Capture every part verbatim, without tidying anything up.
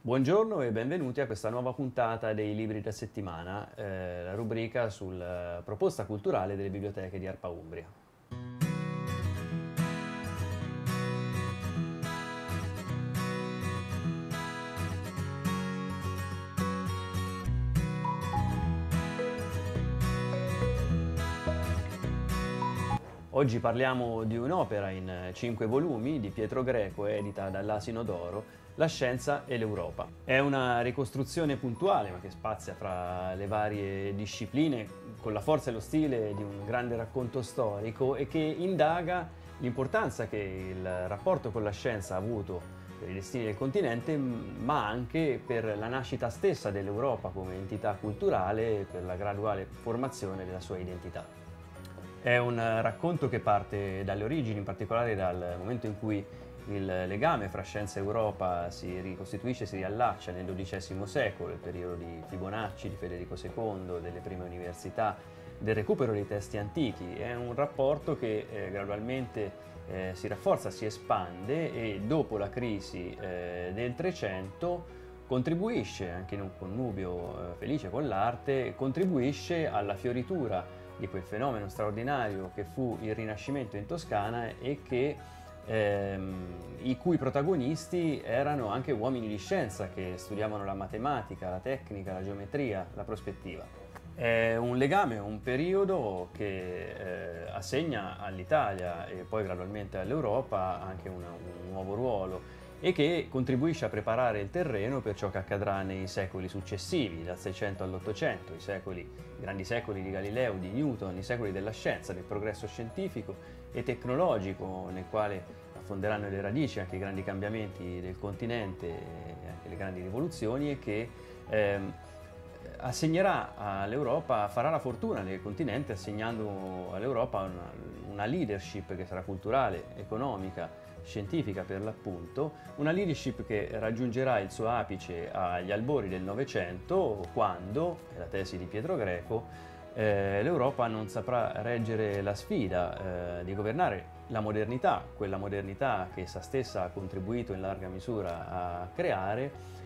Buongiorno e benvenuti a questa nuova puntata dei Libri da settimana, eh, la rubrica sulla proposta culturale delle biblioteche di Arpa Umbria. Oggi parliamo di un'opera in cinque volumi di Pietro Greco, edita dall'Asino d'Oro, La scienza e l'Europa. È una ricostruzione puntuale, ma che spazia fra le varie discipline, con la forza e lo stile di un grande racconto storico e che indaga l'importanza che il rapporto con la scienza ha avuto per i destini del continente, ma anche per la nascita stessa dell'Europa come entità culturale e per la graduale formazione della sua identità. È un racconto che parte dalle origini, in particolare dal momento in cui il legame fra scienza e Europa si ricostituisce, si riallaccia nel dodicesimo secolo, il periodo di Fibonacci, di Federico secondo, delle prime università, del recupero dei testi antichi. È un rapporto che eh, gradualmente eh, si rafforza, si espande e dopo la crisi eh, del Trecento contribuisce, anche in un connubio eh, felice con l'arte, contribuisce alla fioritura di quel fenomeno straordinario che fu il Rinascimento in Toscana e che, ehm, i cui protagonisti erano anche uomini di scienza che studiavano la matematica, la tecnica, la geometria, la prospettiva. È un legame, un periodo che eh, assegna all'Italia e poi gradualmente all'Europa anche una, un nuovo ruolo e che contribuisce a preparare il terreno per ciò che accadrà nei secoli successivi, dal Seicento all'Ottocento, i secoli, i grandi secoli di Galileo, di Newton, i secoli della scienza, del progresso scientifico e tecnologico, nel quale affonderanno le radici anche i grandi cambiamenti del continente e anche le grandi rivoluzioni e che ehm, assegnerà all'Europa, farà la fortuna del continente assegnando all'Europa una, una leadership che sarà culturale, economica, scientifica per l'appunto, una leadership che raggiungerà il suo apice agli albori del Novecento, quando, è la tesi di Pietro Greco, eh, l'Europa non saprà reggere la sfida eh, di governare la modernità, quella modernità che essa stessa ha contribuito in larga misura a creare,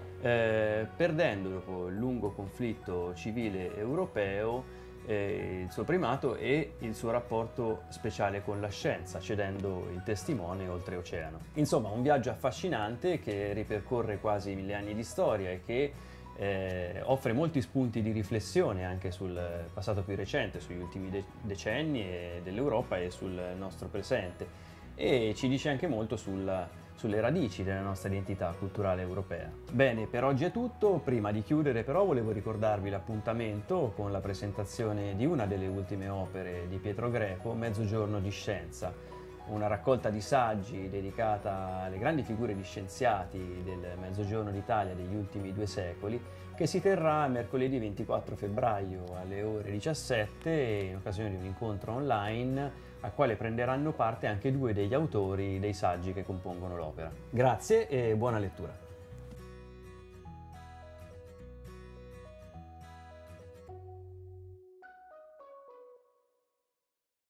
eh, perdendo dopo il lungo conflitto civile europeo Eh, il suo primato e il suo rapporto speciale con la scienza, cedendo il testimone oltreoceano. Insomma, un viaggio affascinante che ripercorre quasi mille anni di storia e che eh, offre molti spunti di riflessione anche sul passato più recente, sugli ultimi de- decenni dell'Europa e sul nostro presente, e ci dice anche molto sulla sulle radici della nostra identità culturale europea. Bene, per oggi è tutto. Prima di chiudere però volevo ricordarvi l'appuntamento con la presentazione di una delle ultime opere di Pietro Greco, Mezzogiorno di scienza, una raccolta di saggi dedicata alle grandi figure di scienziati del Mezzogiorno d'Italia degli ultimi due secoli, che si terrà mercoledì ventiquattro febbraio alle ore diciassette in occasione di un incontro online al quale prenderanno parte anche due degli autori dei saggi che compongono l'opera. Grazie e buona lettura!